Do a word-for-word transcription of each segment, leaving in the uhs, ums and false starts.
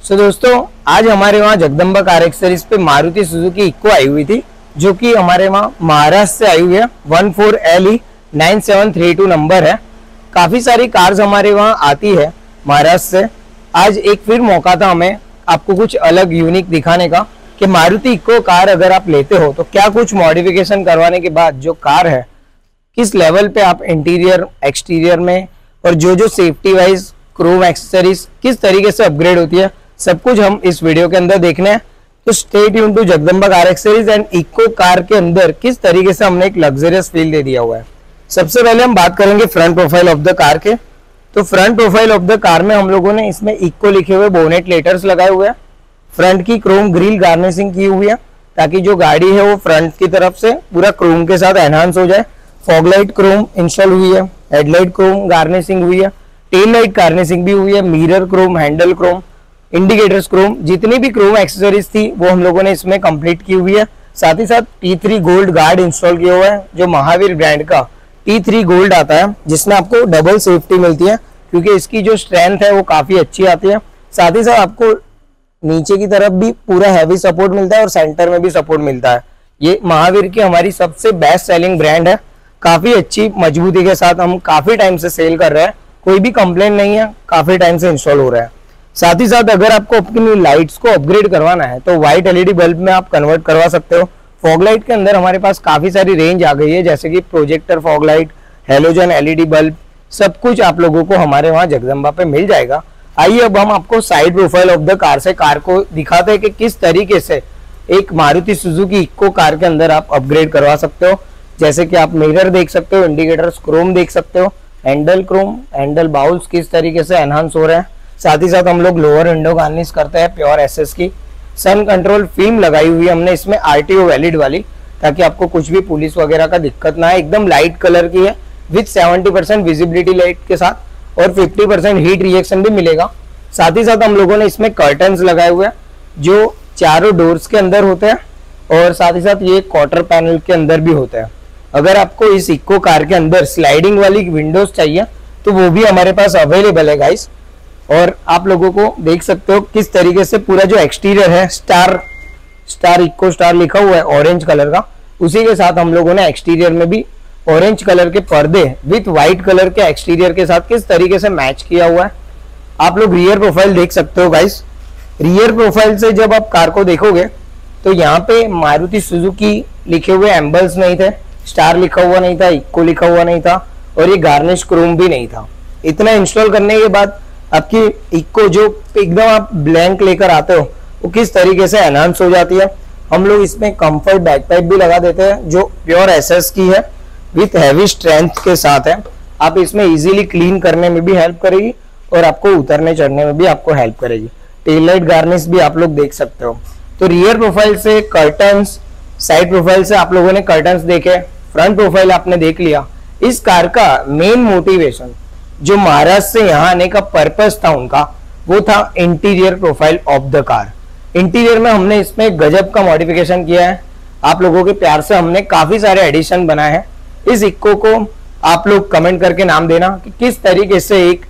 सो so, दोस्तों आज हमारे वहाँ जगदम्बा कार एक्सेसरीज पे मारुति सुजुकी इक्को आई हुई थी, जो कि हमारे वहाँ महाराष्ट्र से आई हुई है। One four L E nine seven three two number है। काफी सारी कार्स हमारे वहाँ आती है महाराष्ट्र से। आज एक फिर मौका था हमें आपको कुछ अलग यूनिक दिखाने का कि मारुति इक्को कार अगर आप लेते हो तो क्या कुछ मॉडिफिकेशन करवाने के बाद जो कार है किस लेवल पे आप इंटीरियर एक्सटीरियर में और जो जो सेफ्टी वाइज क्रोम एक्सेसरीज किस तरीके से अपग्रेड होती है, सब कुछ हम इस वीडियो के अंदर देखने हैं। तो stay tune to Jagdamba car accessories and Eeco car के अंदर किस तरीके से हमने एक लग्जरियस फील दे दिया हुआ है। सबसे पहले हम बात करेंगे front profile of the car के। तो front profile of the car में हम लोगों ने इसमें इक्को लिखे हुए बोनेट लेटर्स लगाए हुए हैं। फ्रंट की क्रोम ग्रिल गार्निशिंग की हुई है ताकि जो गाड़ी है वो फ्रंट की तरफ से पूरा क्रोम के साथ एनहांस हो जाए। फॉगलाइट क्रोम इंस्टॉल हुई है, हेडलाइट क्रोम गार्निशिंग हुई है, टेल लाइट गार्निशिंग भी हुई है, mirror chrome, handle chrome, indicators chrome, जितनी भी क्रोम एक्सेसरीज थी वो हम लोगों ने इसमें कंप्लीट की हुई है। साथ ही साथ T three gold guard install किया हुआ है, जो महावीर ब्रांड का टी थ्री गोल्ड आता है, जिसमें आपको डबल सेफ्टी मिलती है क्योंकि इसकी जो स्ट्रेंथ है वो काफी अच्छी आती है। साथ ही साथ आपको नीचे की तरफ भी पूरा हैवी सपोर्ट मिलता है और सेंटर में भी सपोर्ट मिलता है। ये महावीर की हमारी सबसे बेस्ट सेलिंग ब्रांड है। काफी अच्छी मजबूती के साथ हम काफी टाइम से सेल कर रहे हैं, कोई भी कंप्लेंट नहीं है, काफी टाइम से इंस्टॉल हो रहा है। साथ ही साथ अगर आपको अपनी लाइट्स को अपग्रेड करवाना है तो व्हाइट एलईडी बल्ब में आप कन्वर्ट करवा सकते हो। फॉग लाइट के अंदर हमारे पास काफी सारी रेंज आ गई है, जैसे कि projector fog light, halogen LED bulb, सब कुछ आप लोगों को हमारे वहाँ जगदम्बा पे मिल जाएगा। आइए अब हम आपको side profile of the car से कार को दिखाते हैं कि किस तरीके से एक मारुति सुजुकी इक्को कार के अंदर आप अपग्रेड करवा सकते हो। जैसे कि आप मिरर देख सकते हो, इंडिकेटर्स क्रोम देख सकते हो, हैंडल क्रोम, हैंडल बाउल्स किस तरीके से एनहांस हो रहे हैं। साथ ही साथ हम लोग लोअर विंडो गार्निश करते हैं प्योर एसएस की। सन कंट्रोल फिल्म लगाई हुई है हमने इसमें आरटीओ वैलिड वाली, ताकि आपको कुछ भी पुलिस वगैरह का दिक्कत ना है। एकदम लाइट कलर की है with seventy percent visibility light के साथ और फिफ्टी परसेंट हीट रिएक्शन भी मिलेगा। साथ ही साथ हम लोगों ने इसमें कर्टन्स लगाए हुए हैं जो चारों डोर्स के अंदर होते हैं और साथ ही साथ ये क्वार्टर पैनल के अंदर भी होते हैं। अगर आपको इस इक्को कार के अंदर स्लाइडिंग वाली विंडोज चाहिए तो वो भी हमारे पास अवेलेबल है गाइस। और आप लोगों को देख सकते हो किस तरीके से पूरा जो एक्सटीरियर है स्टार स्टार इक्को स्टार लिखा हुआ है ऑरेंज कलर का, उसी के साथ हम लोगों ने एक्सटीरियर में भी ऑरेंज कलर के पर्दे विथ व्हाइट कलर के एक्सटीरियर के साथ किस तरीके से मैच किया हुआ है। आप लोग रियर प्रोफाइल देख सकते हो गाइस। रियर प्रोफाइल से जब आप कार को देखोगे तो यहाँ पे मारुति सुजुकी लिखे हुए एम्बल्स नहीं थे, स्टार लिखा हुआ नहीं था, इक्को लिखा हुआ नहीं था और ये गार्निश क्रोम भी नहीं था। इतना इंस्टॉल करने के बाद आपकी इक्को जो एकदम आप ब्लैंक लेकर आते हो वो किस तरीके से एनहांस हो जाती है। हम लोग इसमें कंफर्ट बैक पाइप भी लगा देते हैं जो प्योर एसएस की है विथ हैवी स्ट्रेंथ के साथ है। आप इसमें इजीली क्लीन करने में भी हेल्प करेगी और आपको उतरने चढ़ने में भी आपको हेल्प करेगी। टेल लाइट गार्निश भी आप लोग देख सकते हो। तो रियर प्रोफाइल से कर्टन्स, साइड प्रोफाइल से आप लोगों ने कर्टन्स देखे, फ्रंट प्रोफाइल आपने देख लिया। इस कार का मेन मोटिवेशन जो महाराष्ट्र से यहाँ आने का पर्पस था उनका, वो था interior profile of the car. Interior में हमने इसमें गजब का मॉडिफिकेशन किया है। आप लोगों के प्यार से हमने काफी सारे एडिशन बनाए हैं। इस इक्को को आप लोग कमेंट करके नाम देना कि किस तरीके से एक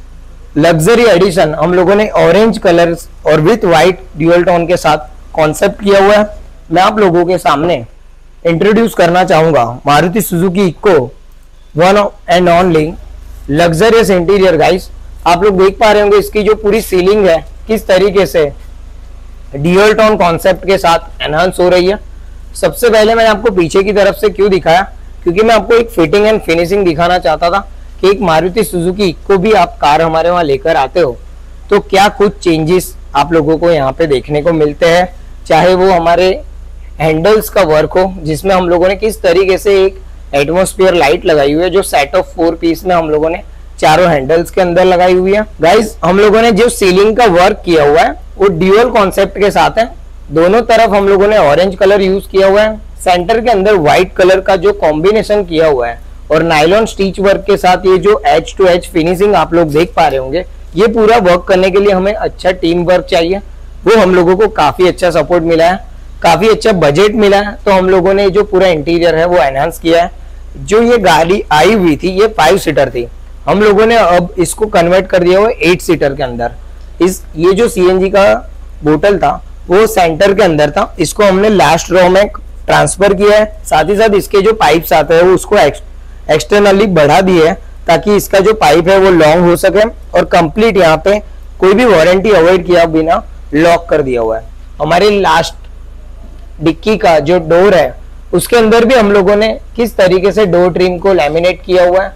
लग्जरी एडिशन हम लोगों ने ऑरेंज कलर और विथ व्हाइट ड्यूअल टोन के साथ कॉन्सेप्ट किया हुआ है। मैं आप लोगों के सामने इंट्रोड्यूस करना चाहूंगा Maruti Suzuki Eeco one and only luxurious interior guys. आप लोग देख पा रहे होंगे इसकी जो पूरी सीलिंग है किस तरीके से ड्यूअल टोन कॉन्सेप्ट के साथ एनहांस हो रही है। सबसे पहले मैंने आपको पीछे की तरफ से क्यों दिखाया, क्योंकि मैं आपको एक फिटिंग एंड फिनिशिंग दिखाना चाहता था कि एक मारुति सुजुकी इक्को भी आप कार हमारे वहां लेकर आते हो तो क्या कुछ चेंजेस आप लोगों को यहाँ पे देखने को मिलते हैं। चाहे वो हमारे हैंडल्स का वर्क हो, जिसमें हम लोगों ने किस तरीके से एक एटमॉस्फेयर लाइट लगाई हुई है जो सेट ऑफ फोर पीस में हम लोगों ने चारों हैंडल्स के अंदर लगाई हुई है। गाइस हम लोगों ने जो सीलिंग का वर्क किया हुआ है वो ड्यूअल कॉन्सेप्ट के साथ है। दोनों तरफ हम लोगों ने ऑरेंज कलर यूज किया हुआ है, सेंटर के अंदर व्हाइट कलर का जो कॉम्बिनेशन किया हुआ है और नायलॉन स्टिच वर्क के साथ ये जो एज टू एज फिनिशिंग आप लोग देख पा रहे होंगे। ये पूरा वर्क करने के लिए हमें अच्छा टीम वर्क चाहिए, वो हम लोगों को काफी अच्छा सपोर्ट मिला है, काफी अच्छा बजट मिला है। तो हम लोगों ने जो पूरा इंटीरियर है वो एनहांस किया है। जो ये गाड़ी आई हुई थी ये फाइव सीटर थी, हम लोगों ने अब इसको कन्वर्ट कर दिया हुआ एट सीटर के अंदर। इस ये जो सीएनजी का बोतल था वो सेंटर के अंदर था, इसको हमने लास्ट रो में ट्रांसफर किया है। साथ ही साथ इसके जो पाइप्स आते हैं वो उसको एक्सटर्नली बढ़ा दिए है ताकि इसका जो पाइप है वो लॉन्ग हो सके, और कंप्लीट यहाँ पे कोई भी वारंटी अवॉइड किया बिना लॉक कर दिया हुआ है। हमारे लास्ट डिक्की का जो डोर है उसके अंदर भी हम लोगों ने किस तरीके से डोर ट्रिम को लैमिनेट किया हुआ है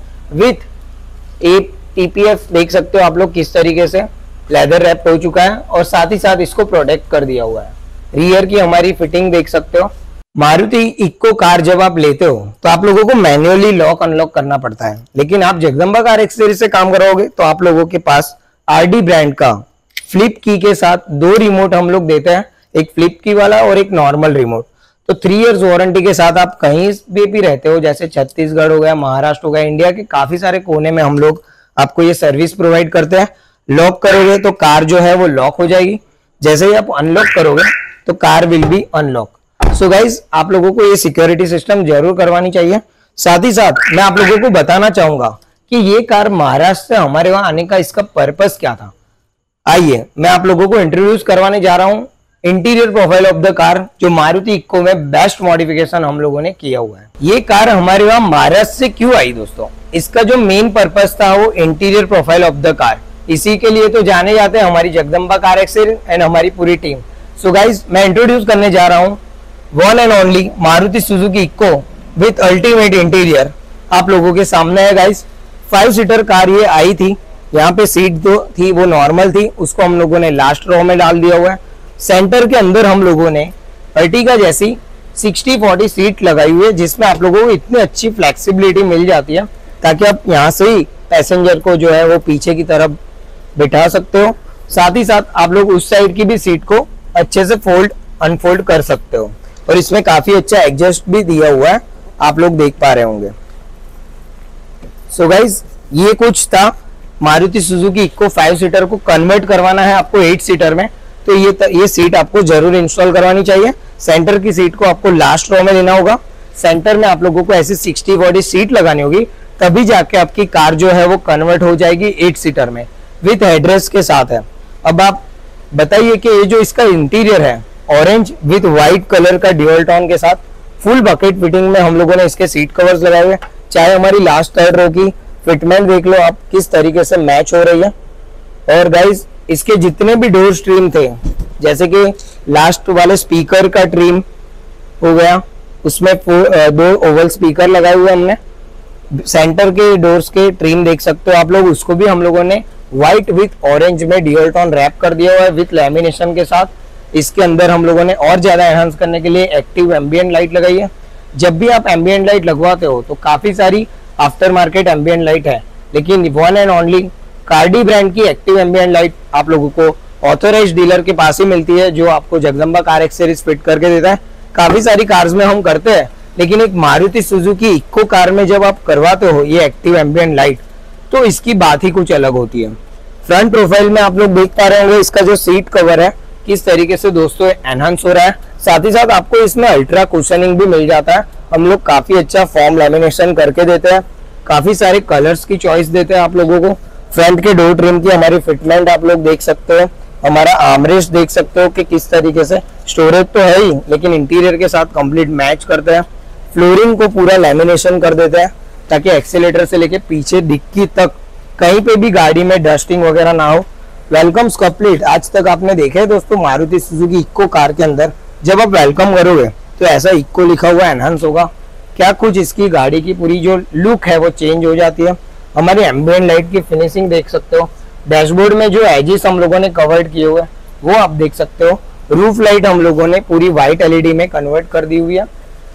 विथ ए टीपीएफ, देख सकते हो आप लोग किस तरीके से लेदर रैप हो चुका है, और साथ ही साथ इसको प्रोटेक्ट कर दिया हुआ है। रियर की हमारी फिटिंग देख सकते हो। मारुति इक्को कार जब आप लेते हो तो आप लोगों को मैन्युअली लॉक अनलॉक करना पड़ता है, लेकिन आप जगदंबा कार एक्सेसरीज से काम कराओगे तो आप लोगों के पास आरडी ब्रांड का फ्लिप की के साथ दो रिमोट हम लोग देते हैं, एक फ्लिप की वाला और एक नॉर्मल रिमोट। तो थ्री इयर्स वारंटी के साथ आप कहीं भी, भी रहते हो, जैसे छत्तीसगढ़ हो गया, महाराष्ट्र हो गया, इंडिया के काफी सारे कोने में हम लोग आपको ये सर्विस प्रोवाइड करते हैं। लॉक करोगे तो कार जो है वो लॉक हो जाएगी, जैसे ही आप अनलॉक करोगे तो car will be unlock. So guys, आप लोगों को ये सिक्योरिटी सिस्टम जरूर करवानी चाहिए। साथ ही साथ मैं आप लोगों को बताना चाहूंगा कि ये कार महाराष्ट्र से हमारे वहां आने का इसका पर्पस क्या था। आइए मैं आप लोगों को इंट्रोड्यूस करवाने जा रहा हूं interior profile of the car, जो मारुति इक्को में बेस्ट मॉडिफिकेशन हम लोगों ने किया हुआ है। ये कार हमारे वहां महाराष्ट्र से क्यों आई दोस्तों, इसका जो मेन पर्पस था वो interior profile of the car, इसी के लिए तो जाने जाते हैं हमारी जगदंबा कार एक्सेसरीज एंड हमारी पूरी टीम। सो गाइज, मैं इंट्रोड्यूस करने जा रहा हूँ one and only Maruti Suzuki Eeco with ultimate interior आप लोगों के सामने है। गाइज, फाइव सीटर कार ये आई थी, यहाँ पे सीट जो थी वो नॉर्मल थी, उसको हम लोगों ने लास्ट रो में डाल दिया हुआ है। सेंटर के अंदर हम लोगों ने अर्टिगा जैसी सिक्सटी फोर्टी सीट लगाई हुई है, जिसमें आप लोगों को इतनी अच्छी फ्लेक्सिबिलिटी मिल जाती है ताकि आप यहाँ से ही पैसेंजर को जो है वो पीछे की तरफ बिठा सकते हो। साथ ही साथ आप लोग उस साइड की भी सीट को अच्छे से फोल्ड अनफोल्ड कर सकते हो, और इसमें काफी अच्छा एडजस्ट भी दिया हुआ है, आप लोग देख पा रहे होंगे। सो so गाइज, ये कुछ था Maruti Suzuki Eeco five seater को कन्वर्ट करवाना है आपको एट सीटर में, तो ये ये सीट आपको जरूर इंस्टॉल करवानी चाहिए। सेंटर की सीट को आपको लास्ट रो में लेना होगा, सेंटर में आप लोगों को ऐसी सिक्सटी फोर्टी सीट लगानी होगी, तभी जाके आपकी कार जो है वो कन्वर्ट हो जाएगी एट सीटर में विथ हेडरेस्ट के साथ है। अब आप बताइए कि ये जो इसका इंटीरियर है ऑरेंज विथ व्हाइट कलर का ड्यूअल टोन के साथ फुल बकेट फिटिंग में हम लोगों ने इसके सीट कवर्स लगाए हुए, चाहे हमारी लास्ट थर्ड रो की फिटमेंट देख लो आप किस तरीके से मैच हो रही है। और गाइज, इसके जितने भी डोर ट्रिम थे, जैसे कि लास्ट वाले स्पीकर का ट्रिम हो गया, उसमें दो ओवल स्पीकर लगाए हुए हमने। सेंटर के डोर्स के ट्रिम देख सकते हो आप लोग, उसको भी हम लोगों ने व्हाइट विथ ऑरेंज में ड्यूअल टोन रैप कर दिया हुआ है विथ लैमिनेशन के साथ। इसके अंदर हम लोगों ने और ज्यादा एनहांस करने के लिए एक्टिव एम्बिएंट लाइट लगाई है। जब भी आप एम्बिएंट लाइट लगवाते हो तो काफी सारी आफ्टर मार्केट एम्बिएंट लाइट है, लेकिन one and only Cardi brand की एक्टिव एम्बिएंट लाइट आप लोगों को ऑथोराइज्ड डीलर के पास ही मिलती है, जो आपको जगदंबा कार एक्सेसरीज फिट करके देता है। काफी सारी कार्स में हम करते हैं, लेकिन एक मारुति सुजुकी इक्को कार में जब आप करवाते हो ये एक्टिव एम्बिएंट लाइट, तो इसकी बात ही कुछ अलग होती है। फ्रंट प्रोफाइल में आप लोग देख पा रहे होंगे इसका जो सीट कवर है किस तरीके से दोस्तों एनहांस हो रहा है। साथ ही साथ आपको इसमें अल्ट्रा कुशनिंग भी मिल जाता है, हम लोग काफी अच्छा फॉर्म लैमिनेशन करके देते हैं, काफी सारे कलर्स की चॉइस देते हैं आप लोगों को। फ्रंट के डोर ट्रिम की हमारी फिटमेंट आप लोग देख सकते हो, हमारा आर्मरेस्ट देख सकते हो कि किस तरीके से स्टोरेज तो है ही, लेकिन इंटीरियर के साथ कंप्लीट मैच करते हैं। फ्लोरिंग को पूरा लैमिनेशन कर देते हैं ताकि एक्सीलेटर से लेके पीछे डिक्की तक कहीं पे भी गाड़ी में डस्टिंग वगैरह ना हो। वेलकम्स कंप्लीट आज तक आपने देखे दोस्तों मारुति सुजुकी इक्को कार के अंदर, जब आप वेलकम करोगे तो ऐसा इक्को लिखा हुआ एनहांस होगा, क्या कुछ इसकी गाड़ी की पूरी जो लुक है वो चेंज हो जाती है। हमारी एम्बिएंट लाइट की फिनिशिंग देख सकते हो, डैशबोर्ड में जो एजेस हम लोगों ने कवर्ड किए हुए वो आप देख सकते हो। रूफ लाइट हम लोगों ने पूरी व्हाइट एलईडी में कन्वर्ट कर दी हुई है।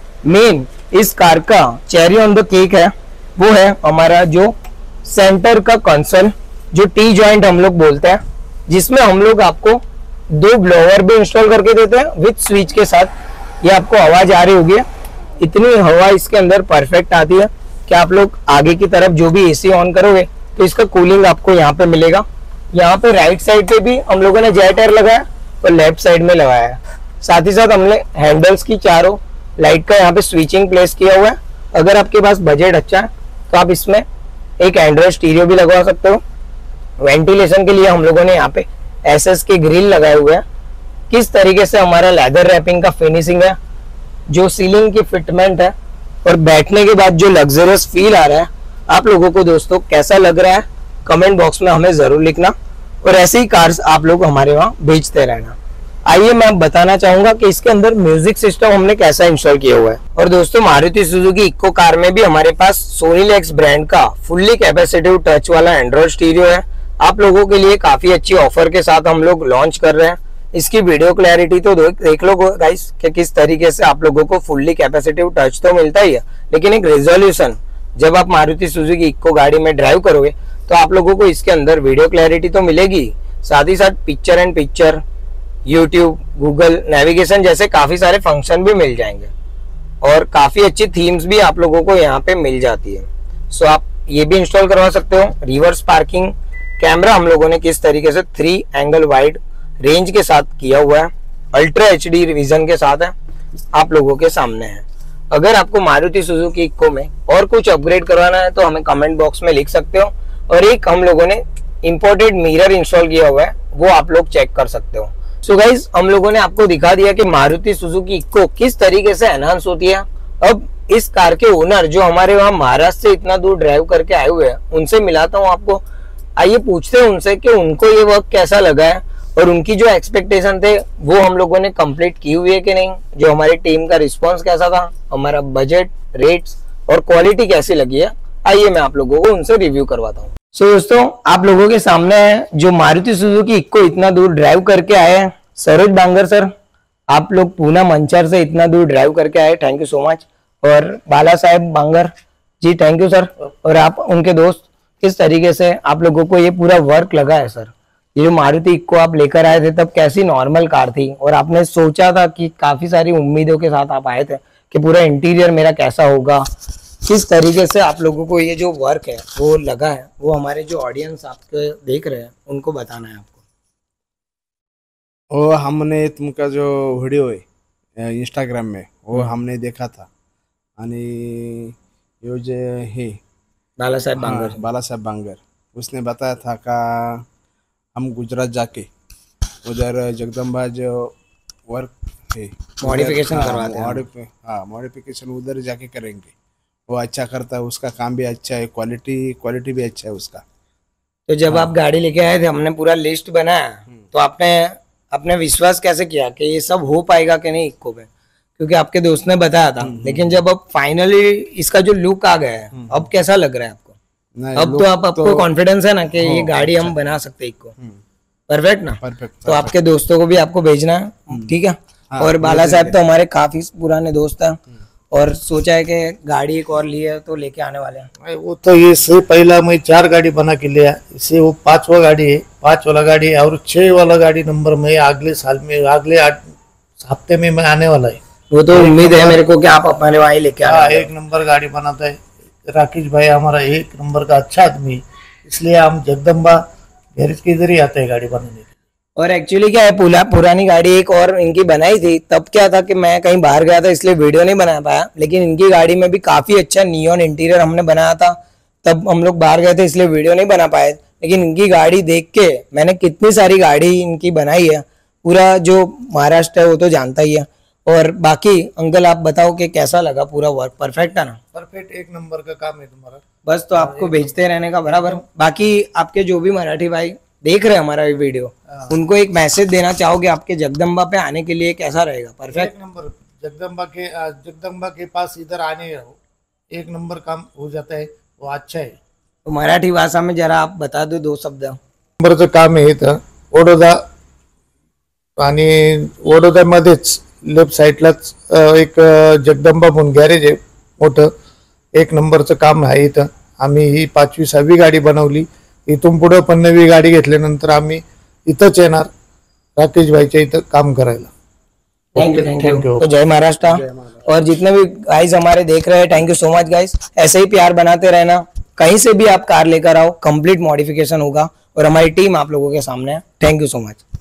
मेन इस कार का चेरी ऑन द केक है वो है हमारा जो सेंटर का कंसोल, जो टी जॉइंट हम लोग बोलते हैं, जिसमें हम लोग आपको दो ब्लोअर भी इंस्टॉल करके देते हैं विथ स्विच के साथ। ये आपको आवाज आ रही होगी, इतनी हवा इसके अंदर परफेक्ट आती है कि आप लोग आगे की तरफ जो भी एसी ऑन करोगे तो इसका कूलिंग आपको यहाँ पे मिलेगा। यहाँ पे राइट साइड पे भी हम लोगों ने जेट एयर लगाया और लेफ्ट साइड में लगाया है। साथ ही साथ हमने हैंडल्स की चारों लाइट का यहाँ पे स्विचिंग प्लेस किया हुआ है। अगर आपके पास बजट अच्छा है तो आप इसमें एक एंड्रॉइड स्टीरियो भी लगवा सकते हो। वेंटिलेशन के लिए हम लोगों ने यहाँ पे एसएस के ग्रिल लगाए हुए हैं, किस तरीके से हमारा लेदर रैपिंग का फिनिशिंग है, जो सीलिंग की फिटमेंट है और बैठने के बाद जो लग्जरियस फील आ रहा है, आप लोगों को दोस्तों कैसा लग रहा है कमेंट बॉक्स में हमें जरूर लिखना। और ऐसे ही कार्स आप लोग हमारे वहाँ भेजते रहना। आइए मैं बताना चाहूंगा कि इसके अंदर म्यूजिक सिस्टम हमने कैसा इंस्टॉल किया हुआ है। और दोस्तों मारुति सुजुकी इक्को कार में भी हमारे पास सोनिलेक्स ब्रांड का फुल्ली कैपेसिटिव टच वाला एंड्रॉइड स्टीरियो है। आप लोगों के लिए काफी अच्छी ऑफर के साथ हम लोग लॉन्च कर रहे हैं। इसकी वीडियो क्लैरिटी तो देख लो गाइस कि किस तरीके से आप लोगों को फुल्ली कैपेसिटिव टच तो मिलता ही है, लेकिन एक रेजोल्यूशन जब आप मारुति सुजुकी इक्को गाड़ी में ड्राइव करोगे तो आप लोगों को इसके अंदर वीडियो क्लैरिटी तो मिलेगी, साथ ही साथ picture and picture, YouTube, Google, navigation जैसे काफी सारे फंक्शन भी मिल जाएंगे और काफी अच्छी थीम्स भी आप लोगों को यहाँ पे मिल जाती है। सो आप ये भी इंस्टॉल करवा सकते हो। रिवर्स पार्किंग कैमरा हम लोगों ने किस तरीके से थ्री एंगल वाइड रेंज के साथ किया हुआ है, अल्ट्रा एच डी विजन के साथ है, आप लोगों के सामने है। अगर आपको मारुति सुजुकी इक्को में और कुछ अपग्रेड करवाना है तो हमें कमेंट बॉक्स में लिख सकते हो। और एक हम लोगों ने इंपोर्टेड मिरर इंस्टॉल किया हुआ है, वो आप लोग चेक कर सकते हो। सो गाइज हम लोगों ने आपको दिखा दिया कि मारुति सुजुकी इक्को किस तरीके से एनहांस होती है। अब इस कार के ओनर जो हमारे वहाँ महाराष्ट्र से इतना दूर ड्राइव करके आए हुए हैं, उनसे मिलाता हूँ आपको। आइए पूछते हैं उनसे कि उनको ये वर्क कैसा लगा है और उनकी जो एक्सपेक्टेशन थे वो हम लोगों ने कंप्लीट की हुई है कि नहीं, जो हमारी टीम का रिस्पांस कैसा था, हमारा बजट, रेट्स और क्वालिटी कैसी लगी है। आइए मैं आप लोगों को उनसे रिव्यू करवाता हूँ। सो so, दोस्तों आप लोगों के सामने है जो मारुति सुजुकी इक्को इतना दूर ड्राइव करके आए हैं, सरोज बांगर सर, आप लोग पूना मंचर से इतना दूर ड्राइव करके आए, थैंक यू सो मच। और Bala Saheb Bangar ji, thank you sir. और आप उनके दोस्त, किस तरीके से आप लोगों को ये पूरा वर्क लगा है सर। ये जो मारुति इक्को आप लेकर आए थे तब कैसी नॉर्मल कार थी और आपने सोचा था कि काफी सारी उम्मीदों के साथ आप आए थे कि पूरा इंटीरियर मेरा कैसा होगा, किस तरीके से आप लोगों को ये जो वर्क है वो लगा है, वो हमारे जो ऑडियंस आपके देख रहे हैं उनको बताना है आपको। वो हमने तुमका जो वीडियो है इंस्टाग्राम में वो हमने देखा था आणि यो जे हे बाला साहेब बांगर, हाँ, बाला साहेब बांगर उसने बताया था का हम गुजरात जाके उधर जगदम्बा जो वर्क है मॉडिफिकेशन करवाते हैं, हाँ मॉडिफिकेशन उधर जाके करेंगे। वो अच्छा करता है, उसका काम भी अच्छा है, क्वालिटी क्वालिटी भी अच्छा है उसका। तो जब आप गाड़ी लेके आए थे हमने पूरा लिस्ट बनाया तो आपने अपने विश्वास कैसे किया कि ये सब हो पाएगा कि नहीं इक्को पे, क्योंकि आपके दोस्त ने बताया था, लेकिन जब अब फाइनली इसका जो लुक आ गया है अब कैसा लग रहा है आपको? अब तो आप आपको कॉन्फिडेंस है ना कि ये गाड़ी हम बना सकते इक्को, परफेक्ट ना? परफेक्ट। तो आपके दोस्तों को भी आपको भेजना है, ठीक है। और बाला साहब तो हमारे काफी पुराने दोस्त हैं और सोचा है कि गाड़ी एक और ली है तो लेके आने वाले हैं। वो तो ये से पहला मैं चार गाड़ी बना के लिया, इससे वो पांचवा गाड़ी है, पांच वाला गाड़ी है और छह वाला गाड़ी नंबर में अगले साल में अगले हफ्ते में मैं आने वाला है। वो तो उम्मीद है मेरे को कि आप अपने वहाँ लेके हाँ, एक नंबर गाड़ी बनाता है राकेश भाई, हमारा एक नंबर का अच्छा आदमी, इसलिए हम जगदम्बा गैरेज के इधर ही आते हैं गाड़ी बनाने के। और एक्चुअली क्या है, पुला पुरानी गाड़ी एक और इनकी बनाई थी, तब क्या था कि मैं कहीं बाहर गया था इसलिए वीडियो नहीं बना पाया, लेकिन इनकी गाड़ी में भी काफी अच्छा नियॉन इंटीरियर हमने बनाया था, तब हम लोग बाहर गए थे इसलिए वीडियो नहीं बना पाए। लेकिन इनकी गाड़ी देख के मैंने कितनी सारी गाड़ी इनकी बनाई है, पूरा जो महाराष्ट्र है वो तो जानता ही है। और बाकी अंकल आप बताओ कि कैसा लगा पूरा वर्क? परफेक्ट है ना? परफेक्ट, एक नंबर का काम है तुम्हारा। बस तो आपको भेजते रहने का बराबर। बाकी आपके जो भी मराठी भाई देख रहे हैं हमारा वीडियो, उनको एक मैसेज देना चाहोगे आपके जगदम्बा पे आने के लिए कैसा रहेगा? परफेक्ट नंबर जगदम्बा के जगदम्बा के पास इधर आने एक नंबर काम हो जाता है, वो अच्छा है। तो मराठी भाषा में जरा आप बता दो दो शब्द। नंबरचं काम आहे इथं वडोदा आणि वडोद्यामध्येच लेफ्ट साईडलाच एक जगदंबा म्हणून गॅरेज आहे मोठं, एक नंबरचं काम आहे इथं। आम्ही ही पाचवी सहावी गाडी बनवली, इथून पुढे पण नवी गाडी घेतल्यानंतर आम्ही इथंच येणार राकेश भाईच्या इथं काम करायला। Thank you thank you. तो जय महाराष्ट्र। और जितने भी गाइस हमारे देख रहे हैं, thank you so much guys, ऐसे ही प्यार बनाते रहना। कहीं से भी आप कार लेकर आओ, कंप्लीट मॉडिफिकेशन होगा और हमारी टीम आप लोगों के सामने है। Thank you so much.